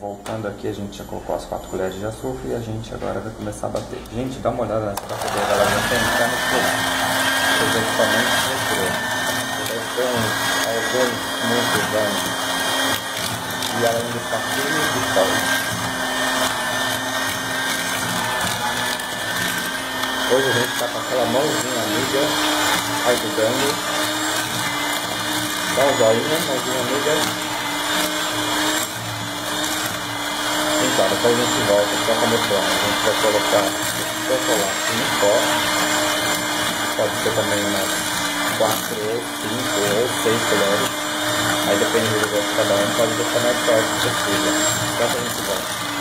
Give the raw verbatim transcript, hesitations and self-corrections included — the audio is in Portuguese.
Voltando aqui, a gente já colocou as quatro colheres de açúcar e a gente agora vai começar a bater. Gente, dá uma olhada nessa batedeira, ela já tem que no fogo. Os equipamentos retrô. Já tem alguns muitos anos. E ela ainda está cheia de sol. Hoje a gente está com aquela mãozinha amiga ajudando. Dá um joinha, mãozinha amiga. Então, depois a gente volta só começando. A gente vai colocar o chocolate no pó. Pode ser também umas quatro ou cinco ou seis colheres. Aí depende do gosto de cada um, pode deixar mais perto possível. Então a gente volta.